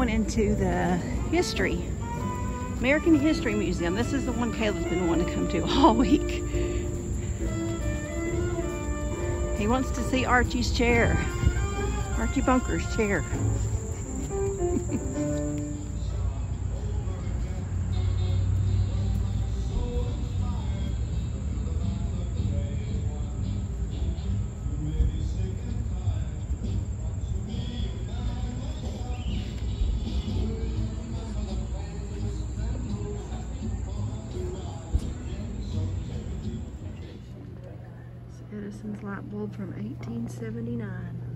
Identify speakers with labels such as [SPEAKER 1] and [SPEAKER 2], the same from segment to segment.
[SPEAKER 1] going into the American History Museum. This is the one Caleb's been wanting to come to all week. He wants to see Archie's chair. Archie Bunker's chair. Edison's light bulb from 1879.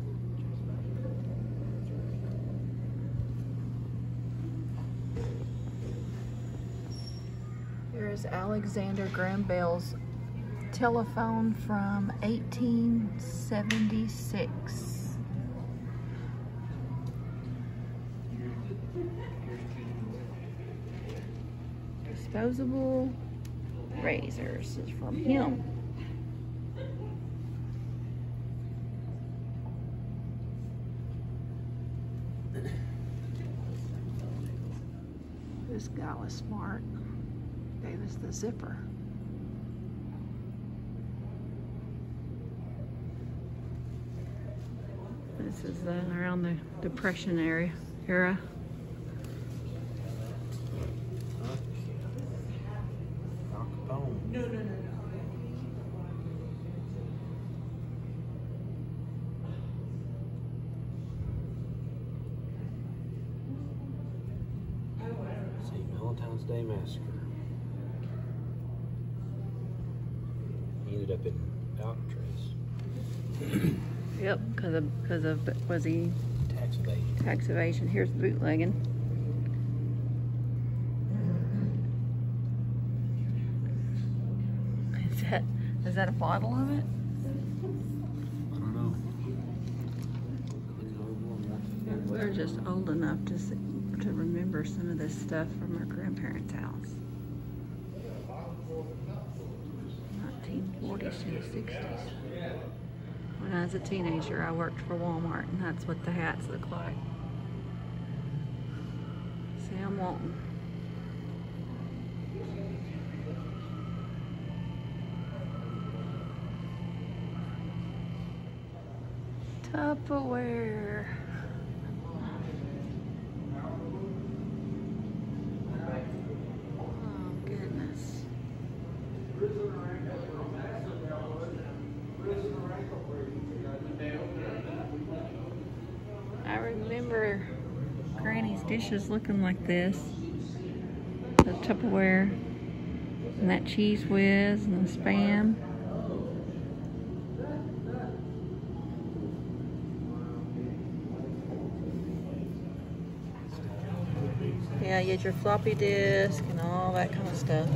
[SPEAKER 1] Here is Alexander Graham Bell's telephone from 1876. Disposable razors is from him. This guy was smart. Gave us the zipper. This is around the Depression era.
[SPEAKER 2] No. Valentine's Day Massacre. He ended up in Alcatraz.
[SPEAKER 1] Yep, because of was he
[SPEAKER 2] tax evasion?
[SPEAKER 1] Tax evasion. Here's the bootlegging. Is that a bottle of it?
[SPEAKER 2] I don't know.
[SPEAKER 1] We're just old enough to remember some of this stuff from our grandparents' house. 1940s to the 60s. When I was a teenager, I worked for Walmart, and that's what the hats look like. Sam Walton. Tupperware. Oh, goodness. I remember Granny's dishes looking like this. The Tupperware and that cheese whiz and the Spam. Yeah, you had your floppy disk and all that kind of stuff.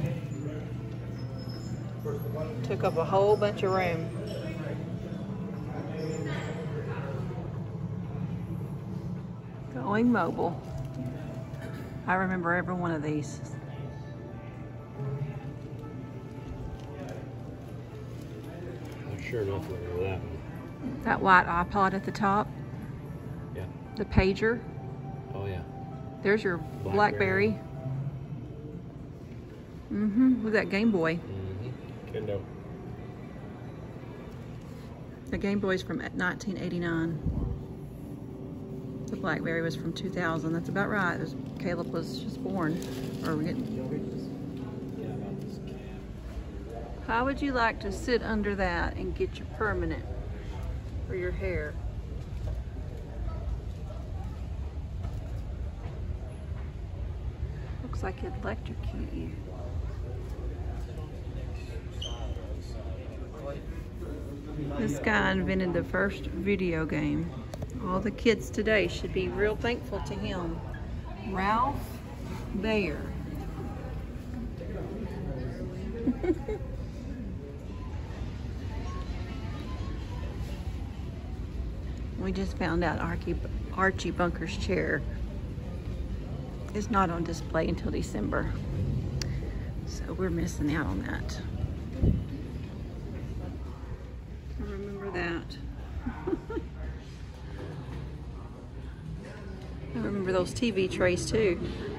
[SPEAKER 1] Took up a whole bunch of room. Going mobile. I remember every one of these.
[SPEAKER 2] I'm sure enough remember that one.
[SPEAKER 1] That white iPod at the top.
[SPEAKER 2] Yeah.
[SPEAKER 1] The pager.
[SPEAKER 2] Oh yeah.
[SPEAKER 1] There's your Blackberry. With that Game Boy.
[SPEAKER 2] Kendo.
[SPEAKER 1] The Game Boy's from 1989. The Blackberry was from 2000. That's about right. Caleb was just born. Or we're getting. How would you like to sit under that and get your permanent for your hair? Looks like it'd electrocute you. This guy invented the first video game. All the kids today should be real thankful to him. Ralph Baer. We just found out Archie Bunker's chair is not on display until December. So we're missing out on that. Remember that. I remember over those TV trays too.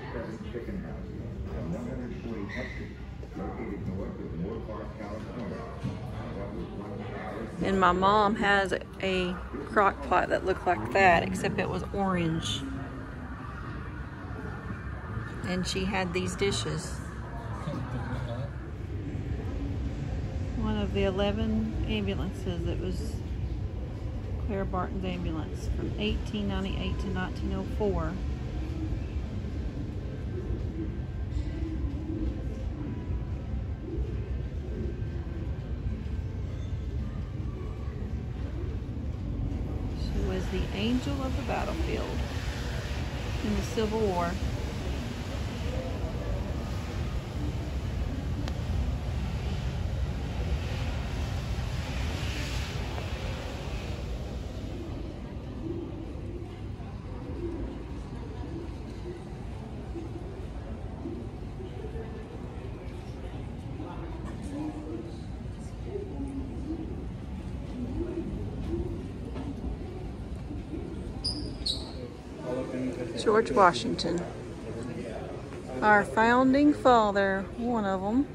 [SPEAKER 1] And my mom has a crock pot that looked like that, except it was orange. And she had these dishes. One of the 11 ambulances. It was Claire Barton's ambulance from 1898 to 1904. She was the angel of the battlefield in the Civil War. George Washington, our founding father, one of them.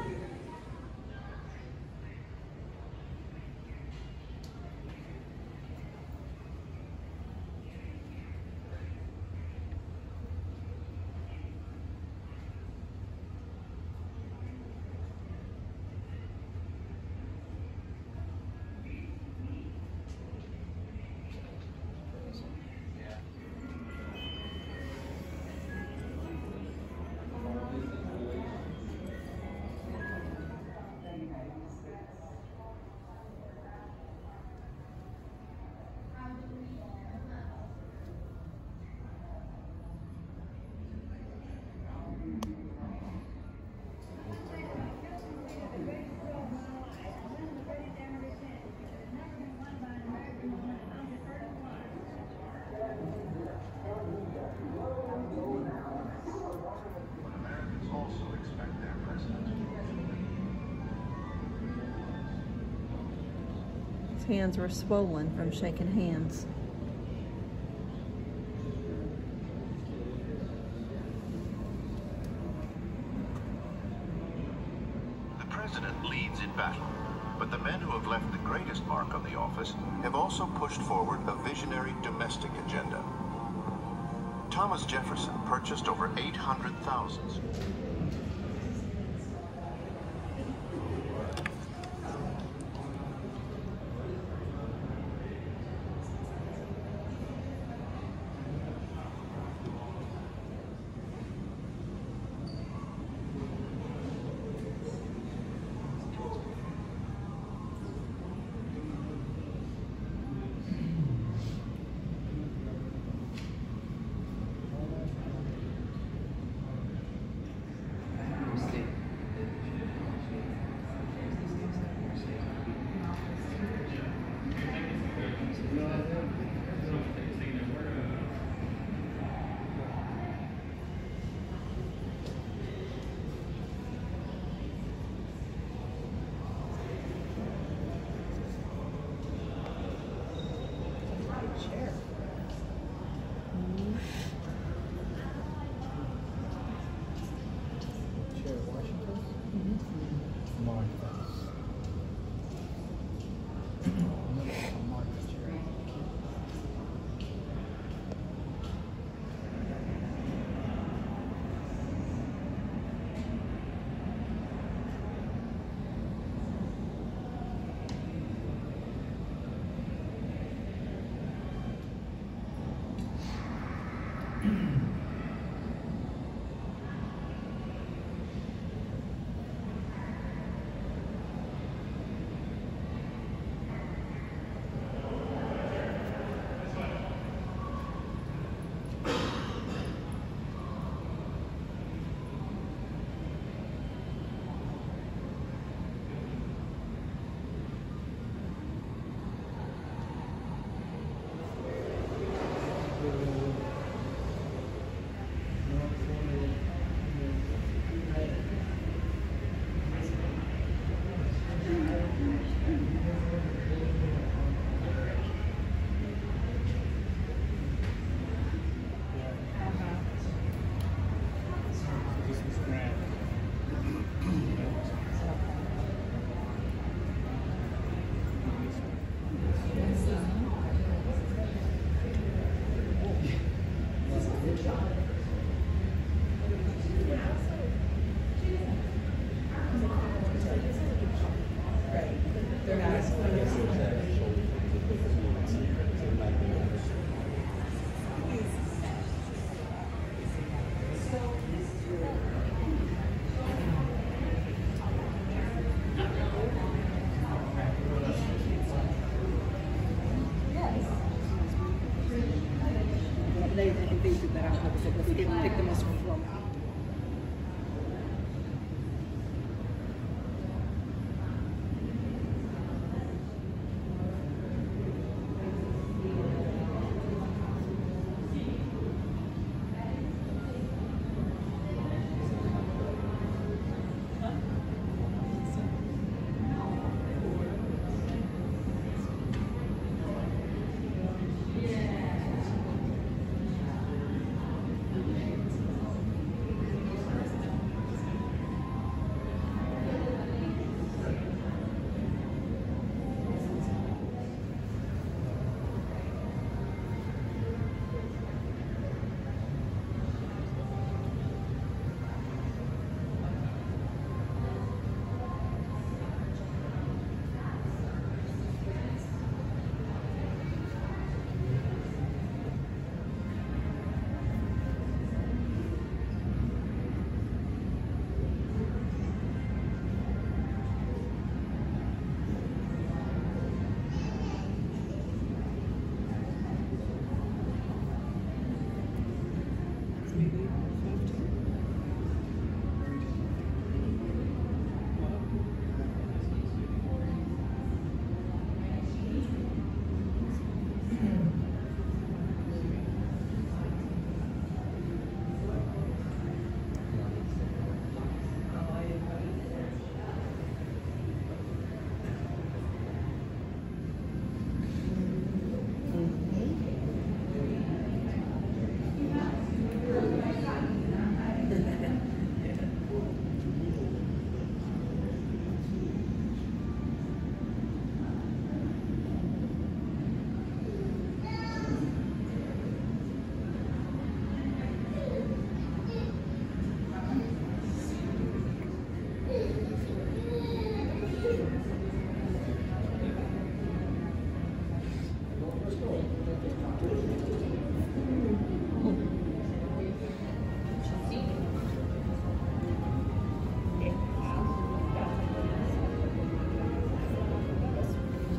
[SPEAKER 1] His hands were swollen from shaking hands.
[SPEAKER 3] The president leads in battle, but the men who have left the greatest mark on the office have also pushed forward a visionary domestic agenda. Thomas Jefferson purchased over 800,000.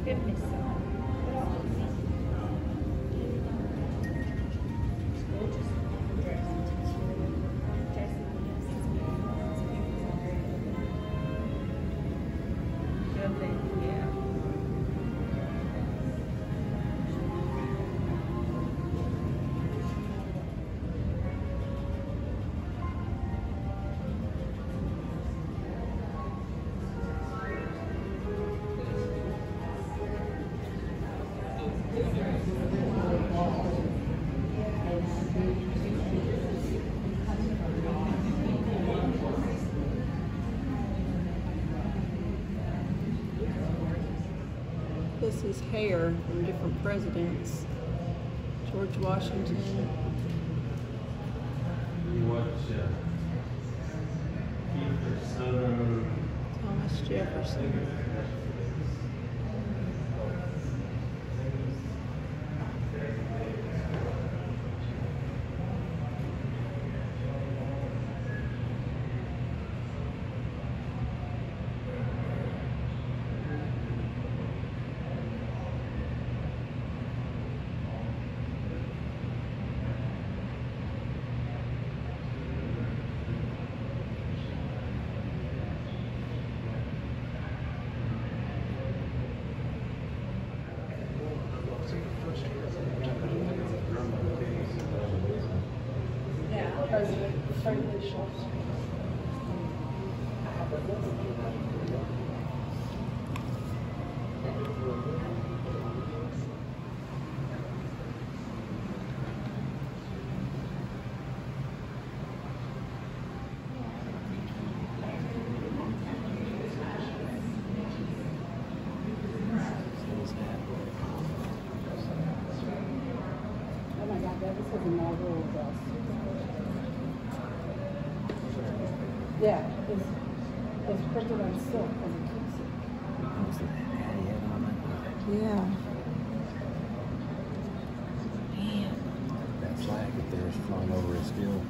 [SPEAKER 1] This is hair from different presidents. George Washington. Thomas Jefferson.
[SPEAKER 4] Yeah, it's printed on silk as a keepsake.
[SPEAKER 1] Yeah.
[SPEAKER 2] That flag up there is flying over it still.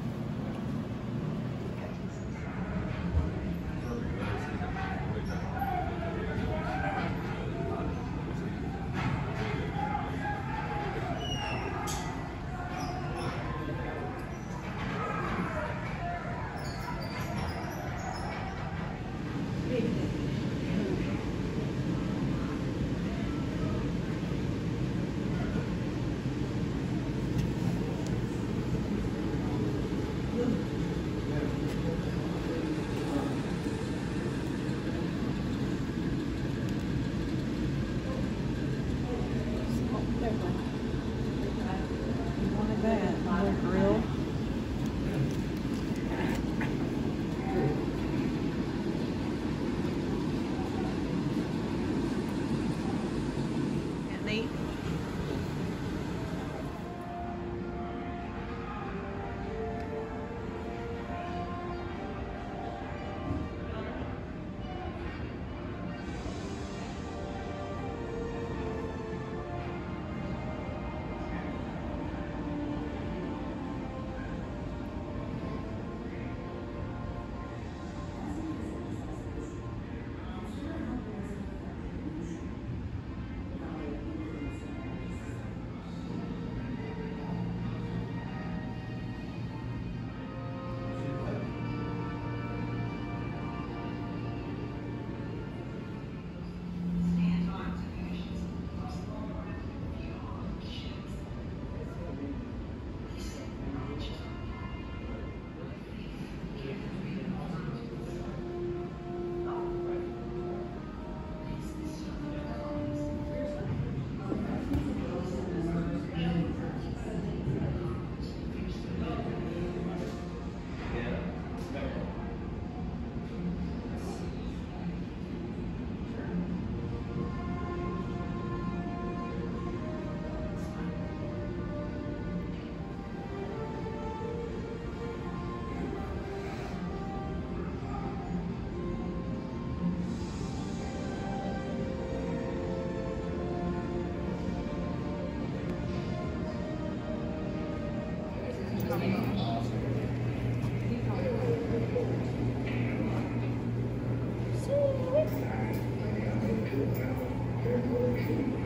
[SPEAKER 1] Okay.